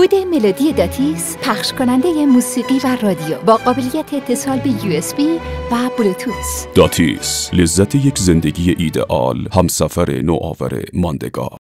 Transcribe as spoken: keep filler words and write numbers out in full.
کود ملودی داتیس پخش کننده موسیقی و رادیو با قابلیت اتصال به یو اس بی و بلوتوث. داتیس، لذت یک زندگی ایدئال، همسفر نوآور ماندگار.